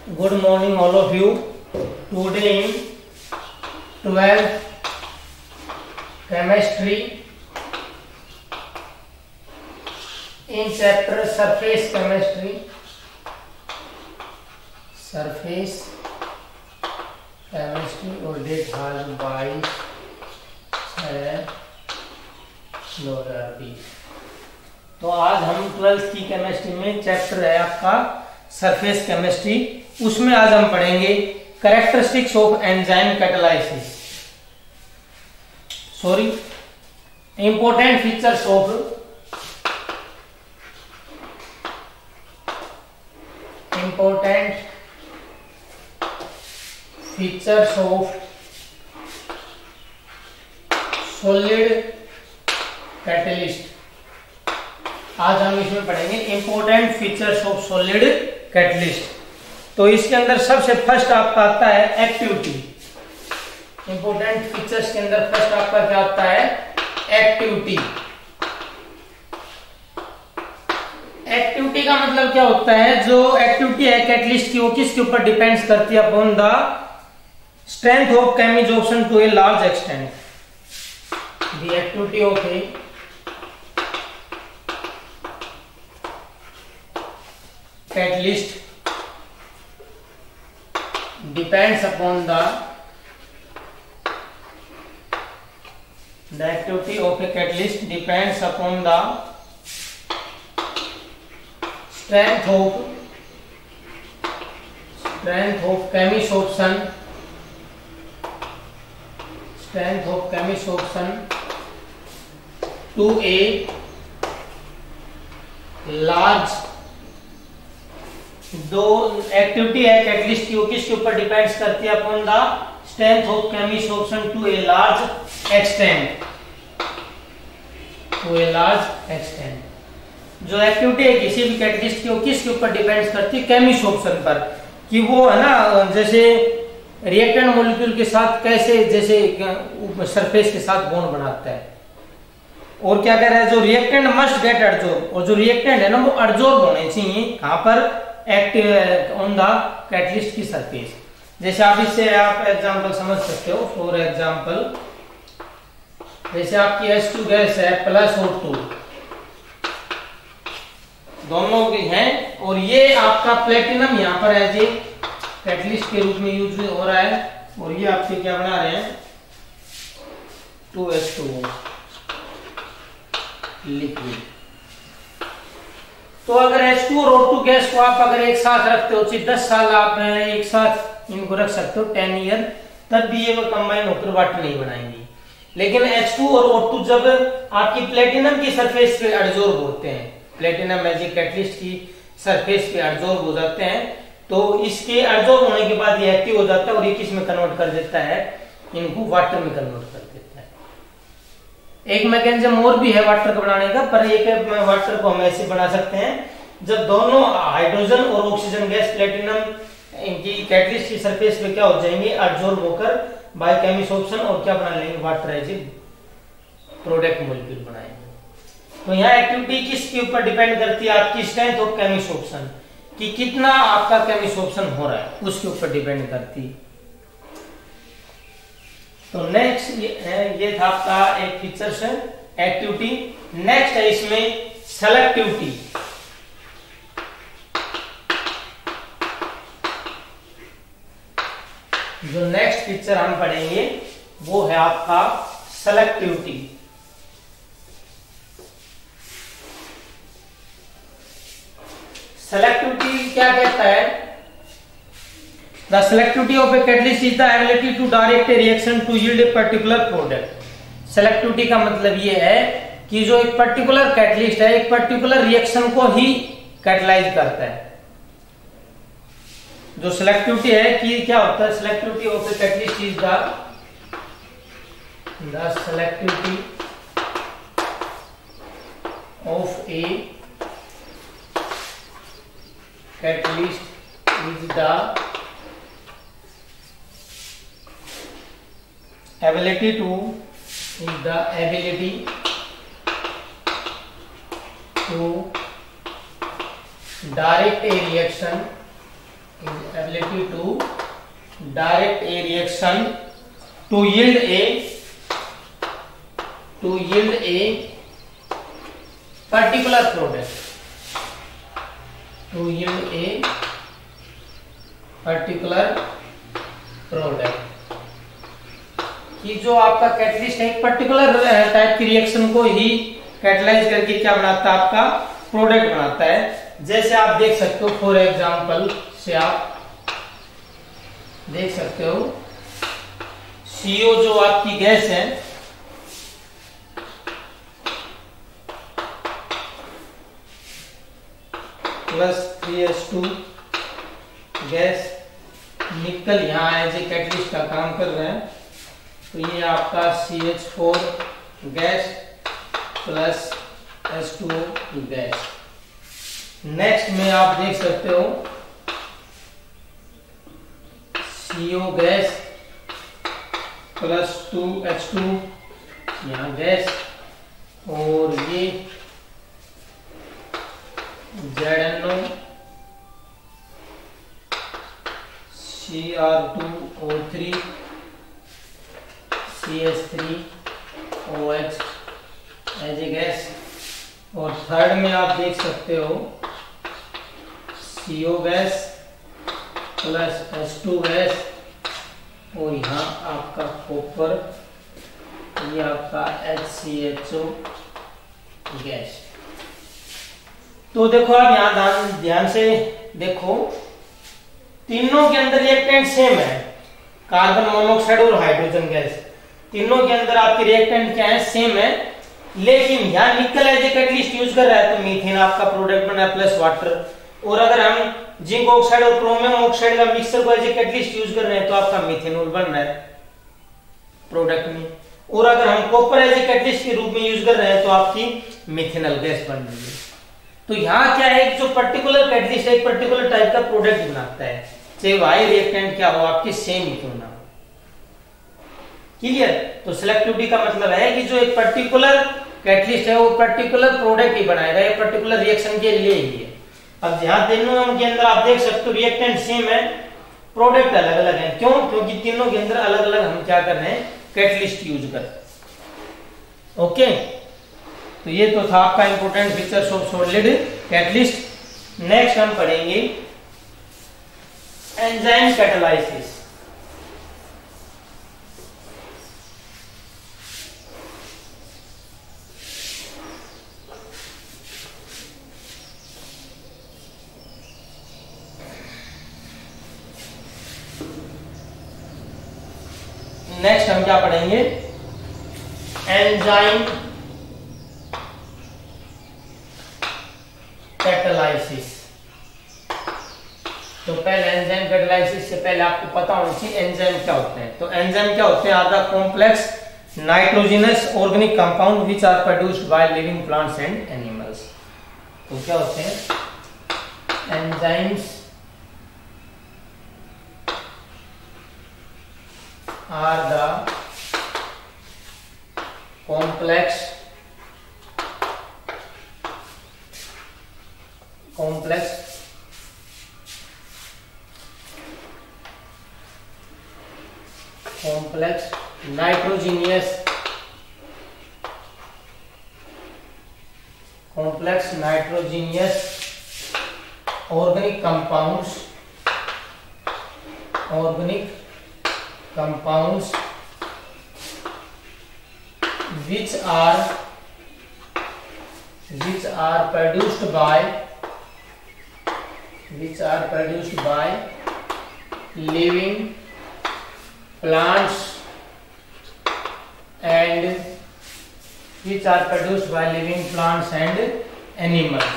Good morning all of you. Today in 12th chemistry in chapter surface chemistry और date आज 22/6/2020। तो आज हम 12th की केमिस्ट्री में चैप्टर है आपका सरफेस केमिस्ट्री। उसमें आज हम पढ़ेंगे characteristics of enzyme catalysis, important features of solid catalyst. आज हम इसमें पढ़ेंगे important features of solid catalyst. तो इसके अंदर सबसे फर्स्ट आपका आता है एक्टिविटी। इंपॉर्टेंट फीचर्स के अंदर फर्स्ट आपका क्या आता है? एक्टिविटी। एक्टिविटी का मतलब क्या होता है? जो एक्टिविटी है कैटलिस्ट की वो किसके ऊपर डिपेंड्स करती है? अपॉन द स्ट्रेंथ ऑफ केमिजोशन to a large extent. The activity of a catalyst depends upon the activity of a catalyst depends upon the strength of chemisorption to a large। दो activity है catalyst की वो किसके ऊपर depends करती है? Upon the strength of chemisorption to a large extent. जो activity है किसी भी कैटलिस्ट की वो किसके ऊपर डिपेंड्स करती है? केमिसोर्प्शन पर, कि वो है ना जैसे रिएक्टेंट मॉलिक्यूल के साथ कैसे जैसे सरफेस के साथ बॉन्ड बनाता है। और क्या कह रहा है? जो रिएक्टेंट मस्ट गेट एडजॉर्ब, और जो रिएक्टेंट है ना वो एडजॉर्ब होने चाहिए कहां पर? एक्टिव ऑन द कैटलिस्ट की सरफेस। जैसे आप इससे आप एग्जांपल समझ सकते हो। फॉर एग्जांपल जैसे आपकी H2 गैस है प्लस O2 दोनों की हैं, और ये आपका प्लेटिनम यहाँ पर एज ए कैटलिस्ट के रूप में यूज हो रहा है, और ये आपके क्या बना रहे हैं? 2H2O liquid. तो अगर H2 और O2 गैस को आप अगर एक साथ रखते हो, 10 साल आप एक साथ इनको रख सकते हो, 10 ईयर, तब भी ये वो कंबाइन होकर वाटर नहीं बनाएंगी। लेकिन H2 और O2 जब आपकी प्लेटिनम की सरफेस पे एडजॉर्ब होते हैं, प्लेटिनम मैजिक कैटलिस्ट की सरफेस पे एडजॉर्ब हो जाते हैं, तो इसके एडजॉर्ब होने के बाद ये एक्टिव हो जाता है और ये किस में कन्वर्ट कर देता है? इनको वाटर में कन्वर्ट कर देता है। एक मैकेनिज्म और भी है वाटर को बनाने का, पर एक वाटर को हम ऐसे बना सकते हैं जब दोनों हाइड्रोजन और ऑक्सीजन गैस प्लेटिनम इनकी कैटलिस्ट की सरफेस पे क्या हो जाएंगे? एडजॉर्ब होकर बाय केमिसोर्प्शन और क्या बना लेंगे? Water as a product molecule बनाएंगे। तो यहाँ एक्टिविटी किसके ऊपर डिपेंड करती है? आपकी स्ट्रेंथ ऑफ केमिसोर्प्शन, कि कितना आपका केमिसोर्प्शन हो रहा है उसके ऊपर डिपेंड करती है। तो नेक्स्ट ये था आपका एक फीचर्स है एक्टिविटी। नेक्स्ट है इसमें सेलेक्टिविटी। जो नेक्स्ट फीचर हम पढ़ेंगे वो है आपका सेलेक्टिविटी। सेलेक्टिविटी क्या कहता है? The selectivity of a catalyst is the ability to direct a reaction to yield a particular product। Selectivity का मतलब ये है कि जो एक पर्टिकुलर कैटलिस्ट है एक पर्टिकुलर रिएक्शन को ही कैटलाइज करता है। जो सेलेक्टिविटी है कि क्या होता है? Selectivity of a catalyst is the selectivity of a catalyst is the ability to direct a reaction is ability to direct a reaction to yield a particular product, to yield a particular product, कि जो आपका catalyst है एक particular type की reaction को ही catalyse करके क्या बनाता है, आपका प्रोडक्ट बनाता है। जैसे आप देख सकते हो, फॉर एग्जांपल से आप देख सकते हो CO जो आपकी गैस है, प्लस 3H2 गैस, निकल यहाँ एज ए कैटलिस्ट का काम कर रहे हैं, तो ये आपका CH4 gas plus H2O gas. Next में आप देख सकते हो CO गैस प्लस 2H2 यहाँ गैस, और ये ZNO Cr2O3 CH3OH as a gas. और थर्ड में आप देख सकते हो CO gas plus H2 gas, और यहाँ आपका कॉपर, ये आपका HCHO गैस। तो देखो आप यहाँ ध्यान से देखो, तीनों के अंदर रिएक्टेंट सेम है, कार्बन मोनोऑक्साइड और हाइड्रोजन गैस, तीनों के अंदर आपके रिएक्टेंट क्या है, सेम है। लेकिन यहाँ निकल एज ए कैटलिस्ट यूज कर रहा है तो मीथेन आपका प्रोडक्ट बना है प्लस वाटर, और अगर हम जिंक ऑक्साइड और क्रोमियम ऑक्साइड का मिक्सचर को एज ए कैटलिस्ट यूज कर रहे हैं तो आपका मिथेनॉल बन रहा है प्रोडक्ट में, और अगर हम कॉपर एज ए कैटलिस्ट के रूप में यूज कर रहे हैं तो आपकी मिथेनॉल गैस बन रही है। तो यहाँ क्या है, जो पर्टिकुलर कैटलिस्ट एक पर्टिकुलर टाइप का प्रोडक्ट बनाता है, चाहे वाई रिएक्टेंट क्या हो, आपके सेम ही क्यों ना हो। क्लियर? तो सिलेक्टिविटी का मतलब है कि जो एक पर्टिकुलर कैटलिस्ट है वो पर्टिकुलर प्रोडक्ट ही बनाएगा, ये पर्टिकुलर रिएक्शन के लिए ही है। अब यहाँ तीनों के अंदर आप देख सकते हो रिएक्टेंट सेम है, प्रोडक्ट अलग अलग है। क्यों? क्योंकि तीनों के अंदर अलग अलग हम क्या कर रहे हैं, कैटलिस्ट यूज कर रहे हैं। ओके, तो ये तो था आपका important features of solid catalyst. Next हम पढ़ेंगे एंजाइम कैटालाइसिस। नेक्स्ट हम क्या पढ़ेंगे, एंजाइम कैटालाइसिस। तो पहले एंजाइम कैटालाइसिस से पहले आपको पता होना चाहिए एंजाइम क्या होते हैं। तो एंजाइम क्या होते हैं, are the complex nitrogenous organic compound which are produced by living plants and animals. तो क्या होते हैं enzymes, are the complex nitrogenous organic compounds which are produced by living plants and animals,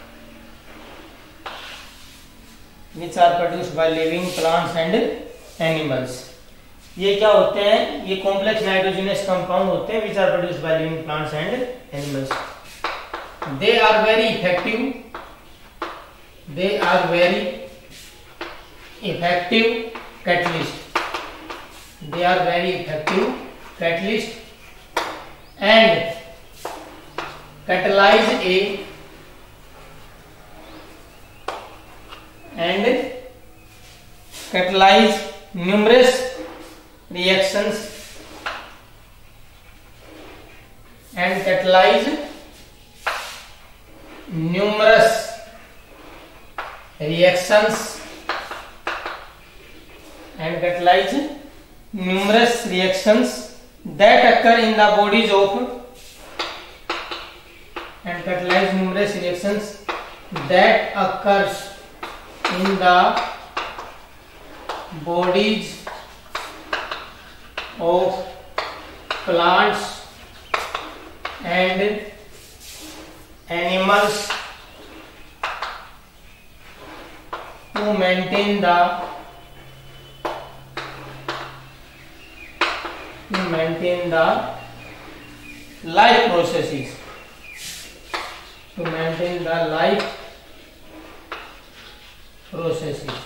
ये क्या होते हैं, ये कॉम्प्लेक्स नाइट्रोजनस कंपाउंड होते हैं which are produced by living plants and animals. They are very effective catalyst and catalyze catalyze numerous reactions and catalyze numerous reactions and catalyze numerous reactions that occur in the bodies of and catalyze numerous reactions that occurs in the bodies of plants and animals to maintain the life processes, to maintain the life processes.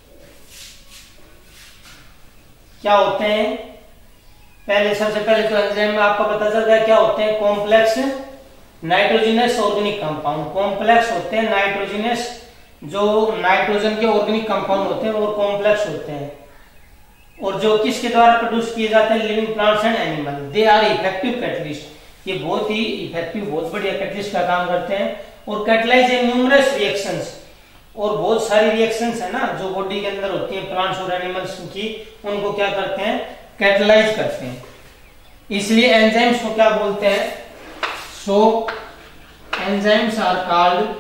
क्या होते हैं? पहले सबसे पहले तो enzyme में आपको पता चल गया क्या होते हैं। Complex nitrogenous organic compound, complex होते हैं नाइट्रोजनस, जो नाइट्रोजन के ऑर्गेनिक कंपाउंड होते हैं वो कॉम्प्लेक्स होते हैं, और जो किसके द्वारा प्रोड्यूस किए जाते हैं? Living plants and animal. They are effective catalyst, ये बहुत ही इफेक्टिव, बहुत बढ़िया कैटलिस्ट का काम करते हैं। और कैटलाइज न्यूमरस रिएक्शंस, और बहुत सारी रिएक्शंस है ना जो बॉडी के अंदर होती हैं प्लांट्स और एनिमल्स की, उनको क्या करते हैं? कैटलाइज करते हैं। इसलिए एंजाइम्स को क्या बोलते हैं? So enzymes are called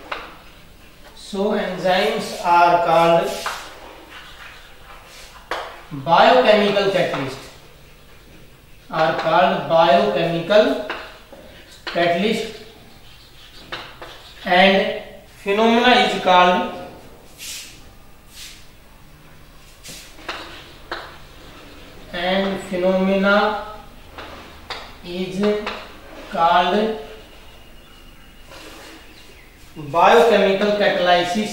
biochemical catalyst, are called biochemical catalyst, and phenomena is called biochemical catalysis,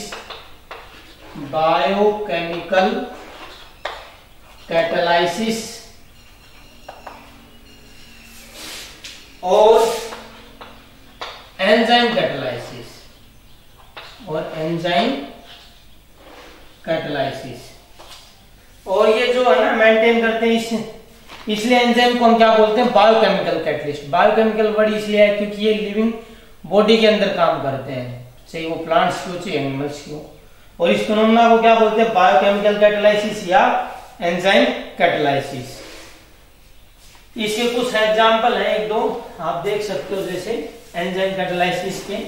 और एंजाइम कैटलाइसिस, और ये जो है ना मेंटेन करते हैं इसलिए एंजाइम को हम क्या बोलते हैं? Biochemical catalyst. बायोकेमिकल वर्ड इसलिए है क्योंकि ये लिविंग बॉडी के अंदर काम करते हैं, चाहे वो प्लांट्स की हो चाहे एनिमल्स की हो। और इस फिनोमेना को क्या बोलते हैं? बायोकेमिकल कैटलाइसिस या एंजाइम कैटलाइसिस। इसके कुछ एग्जांपल हैं, एक दो आप देख सकते हो, जैसे एंजाइम कैटलाइसिस के।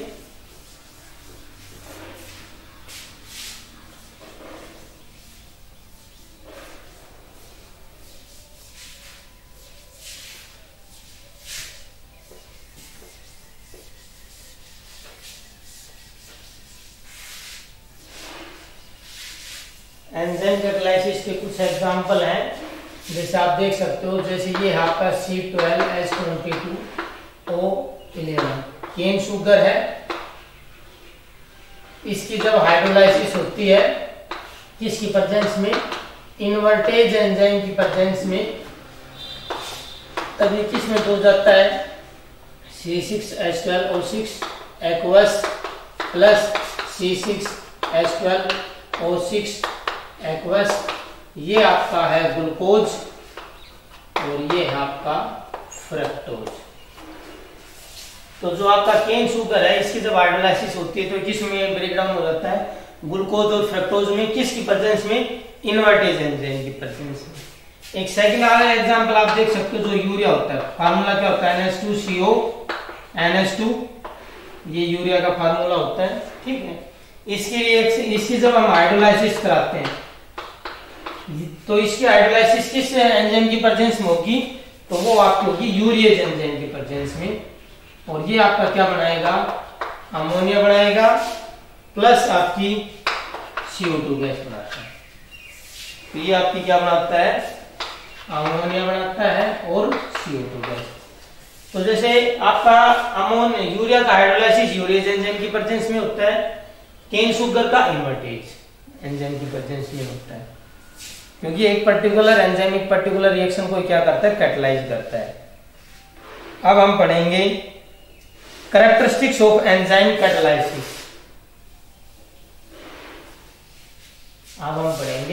एंजाइम कैटलाइसिस के कुछ एग्जांपल हैं, जैसे आप देख सकते हो, जैसे ये आपका C12H22O11 केन शुगर है। इसकी जब हाइड्रोलाइसिस होती है किसकी प्रेजेंस में? इन्वर्टेज एंजाइम की प्रेजेंस में, तब ये किस में हो जाता है? C6H12O6 aqueous plus C6H12O6 aqueous, ये आपका है ग्लूकोज और ये है आपका फ्रक्टोज। तो जो आपका केन शुगर है इसकी जब हाइड्रोलाइसिस होती है तो किस में ब्रेकडाउन हो जाता है? ग्लूकोज और फ्रक्टोज में। किसकी प्रेजेंस में? इन्वर्टेज एंजाइम की प्रेजेंस में। एक सेकंड वाला एग्जांपल आप देख सकते हो, जो यूरिया होता है, फार्मूला क्या होता है? NH2CO NH2, ये यूरिया का फार्मूला होता है, ठीक है। इसकी जब हम हाइड्रोलाइसिस कराते हैं तो इसकी हाइड्रोलाइसिस किस एंजाइम की प्रेजेंस में होगी? तो वो आपकी होगी यूरिएज एंजाइम की प्रेजेंस में, और ये आपका क्या बनाएगा? अमोनिया बनाएगा प्लस आपकी CO2 गैस बनाता है। तो ये आपकी क्या बनाता है? अमोनिया बनाता है और CO2 गैस। तो जैसे आपका यूरिया का हाइड्रोलाइसिस यूरिएज एंजाइम की प्रेजेंस में होता है, केन शुगर का इन्वर्टेज एंजाइम की प्रेजेंस में होता है, क्योंकि एक पर्टिकुलर एंजाइम एक पर्टिकुलर रिएक्शन को क्या करता है? कैटलाइज करता है। अब हम पढ़ेंगे कैरेक्टरिस्टिक्स ऑफ एंजाइम कैटलाइसिस। अब हम पढ़ेंगे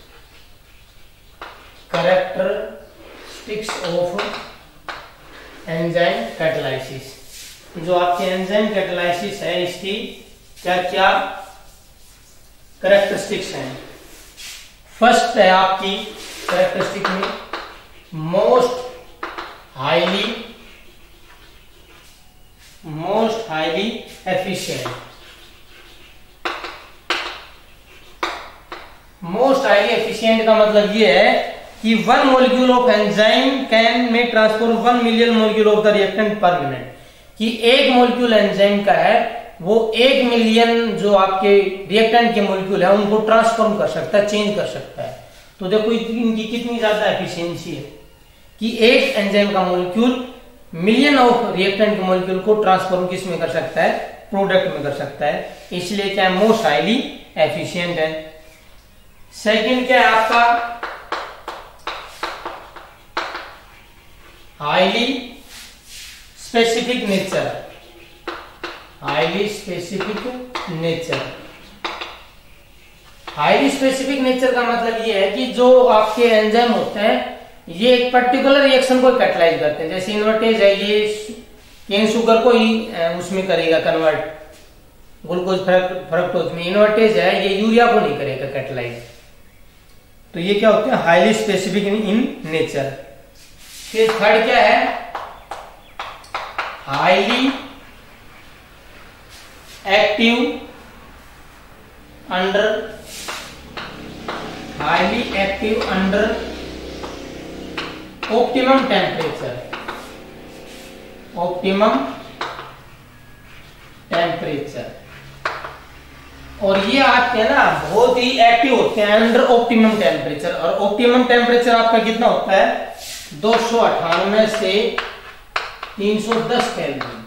कैरेक्टरिस्टिक्स ऑफ एंजाइम कैटालाइसिस। जो आपके एंजाइम कैटालाइसिस है इसकी क्या क्या कैरेक्टरिस्टिक्स हैं। फर्स्ट है आपकी कैरेक्टरिस्टिक में most highly efficient. Most highly efficient का मतलब ये है कि 1 मोलिक्यूल ऑफ एंजाइम कैन में transform 1 million molecule of the reactant per minute. कि 1 मोलिक्यूल एंजाइम का है वो 1 मिलियन जो आपके रिएक्टेंट के मोलिक्यूल है उनको ट्रांसफॉर्म कर सकता है, चेंज कर सकता है। तो देखो इनकी कितनी ज्यादा एफिशिएंसी है कि एक एंजाइम का मोलिक्यूल मिलियन ऑफ रिएक्टेंट के मोलिक्यूल को ट्रांसफॉर्म किस में कर सकता है, प्रोडक्ट में कर सकता है। इसलिए क्या है, मोस्ट हाईली एफिशिएंट है। सेकंड क्या है आपका, highly specific nature. Highly specific nature. Highly specific nature का मतलब ये है कि जो आपके एंजाइम होते हैं ये एक पर्टिकुलर रिएक्शन को कैटालाइज करते हैं। जैसे इन्वर्टेज है, ये केन शुगर को ही उसमें करेगा कन्वर्ट, ग्लूकोज फ्रक्टोज में। इन्वर्टेज है, ये यूरिया को नहीं करेगा कैटालाइज। तो ये क्या होते हैं, हाईली स्पेसिफिक इन नेचर। फिर थर्ड क्या है, highly active under optimum temperature. और ये आपके ना बहुत ही एक्टिव होते हैं अंडर ऑप्टिमम टेम्परेचर। और ऑप्टिमम टेम्परेचर आपका कितना होता है, 298 से 310 केल्विन।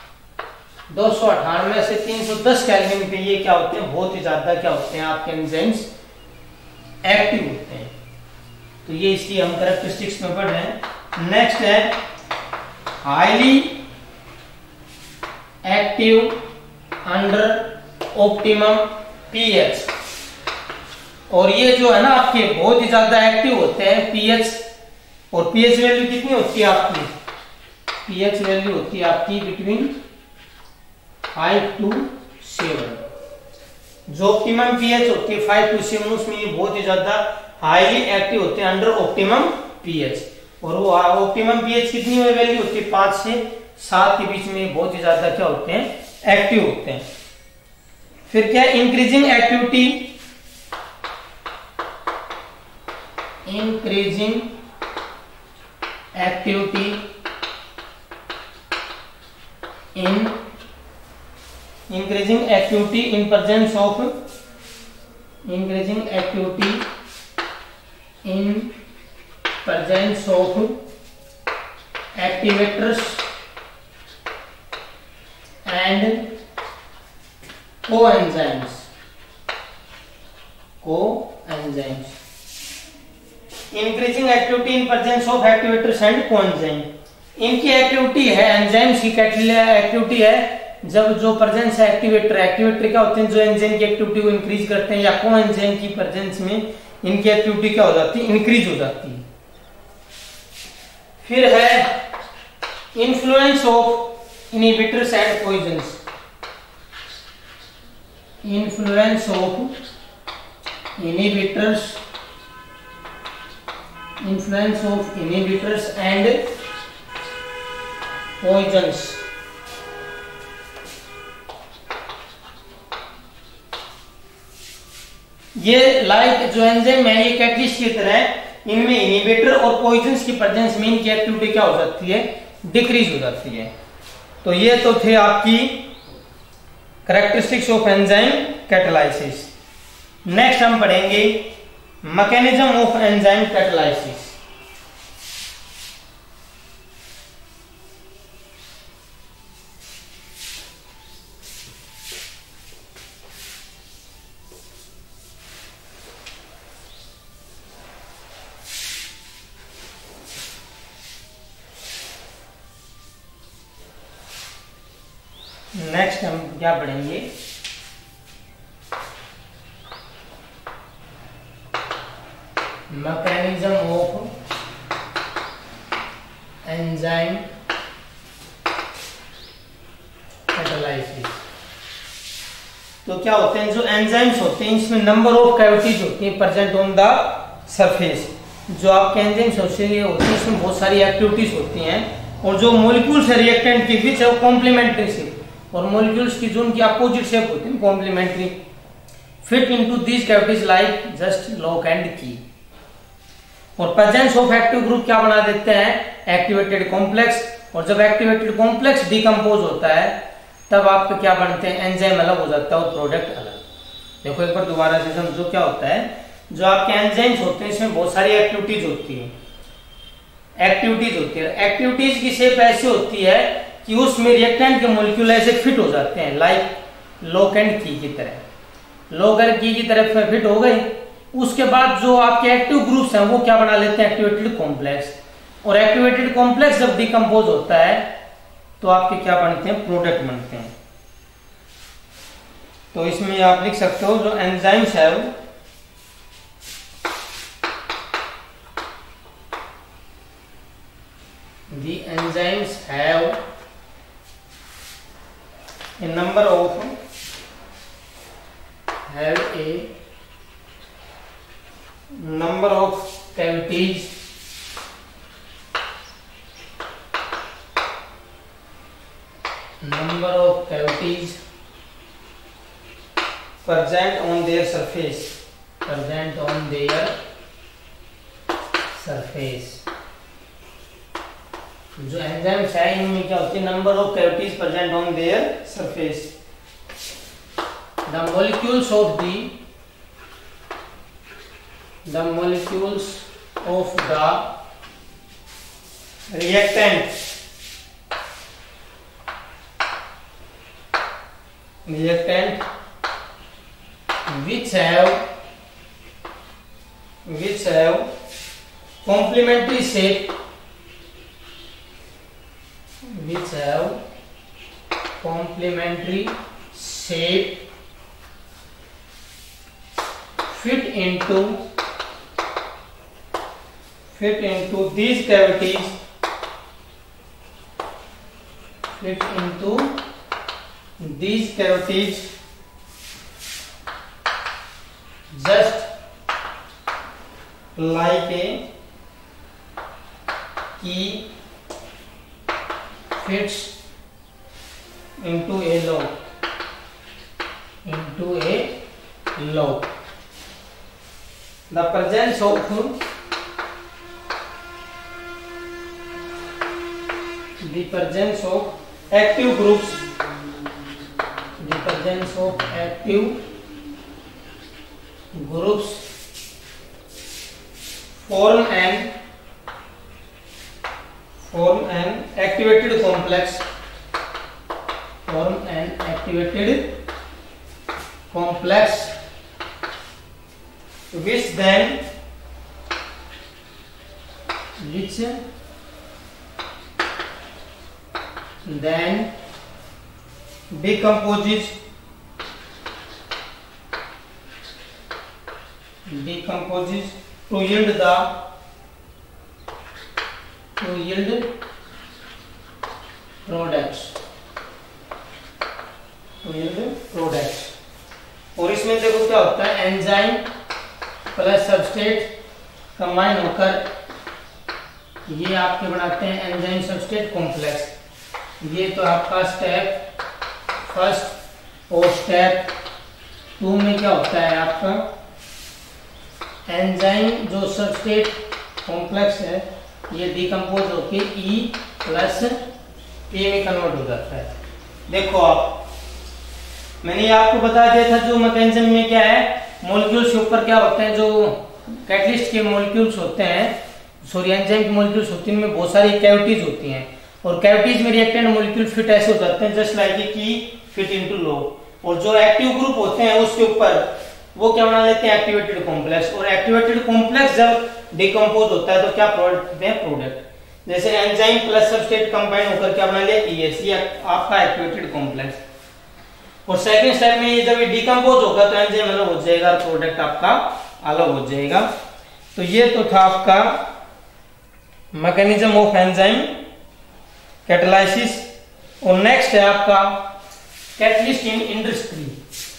298 से 310 केल्विन पे ये क्या होते हैं, बहुत ही ज्यादा क्या होते हैं आपके एंजाइम्स एक्टिव होते हैं। तो ये इसकी हम कैरेक्टरिस्टिक्स में पढ़ रहे हैं। नेक्स्ट है highly active under optimum pH. और ये जो है ना आपके बहुत ही ज्यादा एक्टिव होते हैं पीएच। और पीएच वैल्यू कितनी होती है आपकी, पीएच वैल्यू होती है आपकी बिटवीन 5 to 7। जो ऑप्टिमम पीएच होती है 5 to 7, उसमें ये बहुत ही ज्यादा हाईली एक्टिव होते हैं अंडर ऑप्टिमम पीएच। और वो ऑप्टिमम पीएच कितनी वैल्यू होती है, 5 से 7 के बीच में बहुत ही ज्यादा क्या होते हैं, एक्टिव होते हैं। फिर क्या, increasing activity in presence of activators and coenzymes। Increasing activity in presence of activators and coenzyme. इनकी एक्टिविटी है, एंजाइम्स की एक्टिविटी है जब जो प्रेजेंस है एक्टिवेटर क्या होते हैं, जो एंजाइम की एक्टिविटी को इंक्रीज करते हैं, या कोएंजाइम की प्रेजेंस में इनकी एक्टिविटी क्या हो जाती है, इंक्रीज हो जाती है। फिर है influence of inhibitors and poisons. Influence of inhibitors and poisons. ये लाइक जो एंजाइम है ये कैटलिस्ट की तरह है, इनमें इनहिबिटर और पॉइजन्स की प्रेजेंस में इनकी एक्टिविटी क्या हो जाती है, डिक्रीज हो जाती है। तो ये तो थे आपकी characteristics of enzyme catalysis. Next हम पढ़ेंगे mechanism of enzyme catalysis. Next हम क्या पढ़ेंगे, मैकेनिज्म ऑफ एंजाइम कैटालाइसिस। तो क्या होते हैं, जो एंजाइम्स होते हैं इसमें नंबर ऑफ कैविटीज होती हैं प्रेजेंट ऑन द सरफेस। जो आपके एंजाइम्स होते हैं इसमें बहुत सारी एक्टिविटीज होती हैं, और जो मॉलिक्यूल्स है रिएक्टेंट के बीच है वो कॉम्प्लीमेंट्री शेप, और मॉलिक्यूल्स की जो उनकी अपोजिट शेप होती है complementary. Fit into these cavities like just lock and key. और प्रेजेंस ऑफ एक्टिव ग्रुप क्या बना देते हैं, एक्टिवेटेड कॉम्प्लेक्स। और जब एक्टिवेटेड कॉम्प्लेक्स डिकम्पोज होता है तब आपके क्या बनते हैं, एंजाइम अलग हो जाता है और प्रोडक्ट अलग। देखो एक बार दोबारा से समझो क्या होता है। जो आपके एंजाइम्स होते हैं इसमें बहुत सारी एक्टिविटीज होती है, एक्टिविटीज की शेप ऐसी होती है कि उसमें रिएक्टेंट के मॉलिक्यूल ऐसे फिट हो जाते हैं, लाइक लॉक एंड की की तरह। लॉक एंड की तरह फिट हो गए। उसके बाद जो आपके एक्टिव ग्रुप्स हैं वो क्या बना लेते हैं, एक्टिवेटेड कॉम्प्लेक्स। और एक्टिवेटेड कॉम्प्लेक्स जब डिकम्पोज होता है तो आपके क्या बनते हैं, प्रोडक्ट बनते हैं। तो इसमें आप लिख सकते हो जो एंजाइम्स है वो the enzymes have a number of cavities present on their surface, जो एंजाइम्स है इनमें क्या होती है, number of cavities present on their surface. The molecules of the reactant which have complementary shape, fit into these cavities, just like a key fits into a lock. The presence of active groups, form an activated complex, which then decomposes to yield products। और इसमें देखो क्या होता है, enzyme plus substrate combine होकर ये आपके बनाते हैं एंजाइम सबस्ट्रेट कॉम्प्लेक्स। ये तो आपका स्टेप फर्स्ट। और स्टेप 2 में क्या होता है आपका, एंजाइम जो सबस्ट्रेट कॉम्प्लेक्स है ये डिकम्पोज होकर E प्लस P में कन्वर्ट हो जाता है। देखो आप, मैंने आपको बता दिया था जो मैकेनिज्म में क्या है, मॉलिक्यूल्स के ऊपर क्या होते हैं, जो कैटलिस्ट के मॉलिक्यूल्स होते हैं, सॉरी एंजाइम के मॉलिक्यूल्स होती हैं, उनमें बहुत सारी कैविटीज होती हैं। और कैविटीज में रिएक्टेंट मॉलिक्यूल फिट ऐसे हो जाते हैं जस्ट लाइक ए की फिट इनटू लॉक। और जो एक्टिव ग्रुप होते हैं उसके ऊपर वो क्या बना लेते हैं, एक्टिवेटेड कॉम्प्लेक्स। और एक्टिवेटेड कॉम्प्लेक्स जब डिकम्पोज होता है तो क्या प्रोडक्ट है, प्रोडक्ट। जैसे एंजाइम प्लस सबस्ट्रेट कंबाइन होकर क्या बना लिया, ES, ये आपका एक्टिवेटेड कॉम्प्लेक्स। और सेकंड स्टेप में ये जब ये डिकम्पोज होगा तो एंजाइम अलग हो जाएगा और प्रोडक्ट आपका अलग हो जाएगा। तो ये तो था आपका मैकेनिज्म ऑफ एंजाइम कैटालाइसिस। और नेक्स्ट है आपका कैटलिस्ट इन इंडस्ट्री।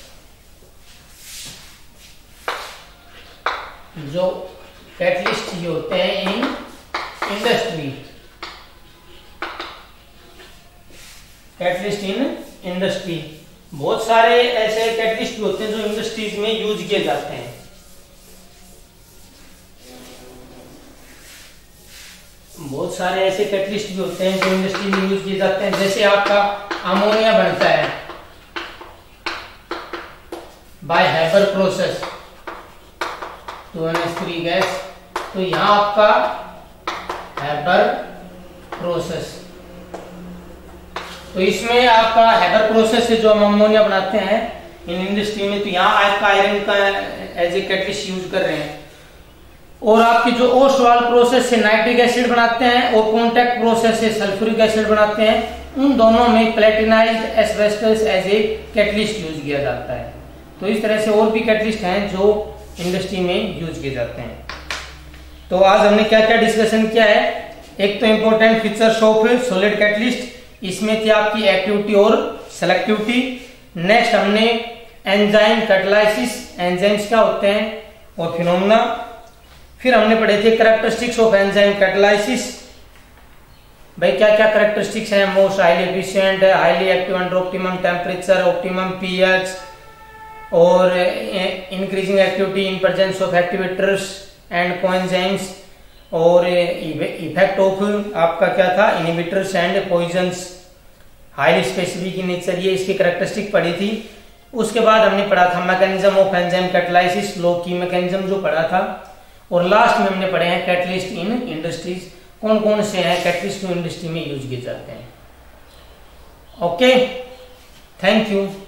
जो कैटलिस्ट ये होते हैं in industry, catalyst in industry. बहुत सारे ऐसे कैटलिस्ट होते हैं जो इंडस्ट्रीज में यूज किए जाते हैं। बहुत सारे ऐसे कैटलिस्ट भी होते हैं जो इंडस्ट्री में यूज किए जाते हैं। जैसे आपका अमोनिया बनता है bye Haber process, 2NH3 gas. तो यहां आपका हैबर प्रोसेस, तो इसमें आपका हैबर प्रोसेस से जो हम अमोनिया बनाते हैं इन इंडस्ट्री में, तो यहाँ आपका आयरन का एज ए कैटलिस्ट यूज कर रहे हैं। और आपकी जो ओस्वाल प्रोसेस से नाइट्रिक एसिड बनाते हैं और कॉन्टैक्ट प्रोसेस से सल्फ्यूरिक एसिड बनाते हैं, उन दोनों में platinised asbestos as a catalyst use किया जाता है। तो इस तरह से और भी कैटलिस्ट हैं जो इंडस्ट्री में यूज किए जाते हैं। तो आज हमने क्या क्या डिस्कशन किया है। एक तो important features of solid catalyst, इसमें थी आपकी एक्टिविटी और सेलेक्टिविटी। नेक्स्ट हमने एंजाइम कैटालाइसिस, एंजाइम्स क्या होते हैं और फिनोमेना। फिर हमने पढ़े थे कैरेक्टरिस्टिक्स ऑफ एंजाइम कैटालाइसिस, भाई क्या क्या कैरेक्टरिस्टिक्स हैं। Most highly efficient, highly active under optimum temperature, optimum pH, और increasing activity in presence of activators and coenzymes, और इफेक्ट ऑफ आपका क्या था inhibitors and poisons, highly specific in nature, ये इसकी कैरेक्टरिस्टिक पढ़ी थी। उसके बाद हमने पढ़ा था mechanism of enzyme catalysis, lock key mechanism जो पढ़ा था। और लास्ट में हमने पढ़े हैं कैटलिस्ट इन इंडस्ट्रीज, कौन कौन से हैं कैटलिस्ट इन इंडस्ट्री में यूज किए जाते हैं। Okay, thank you.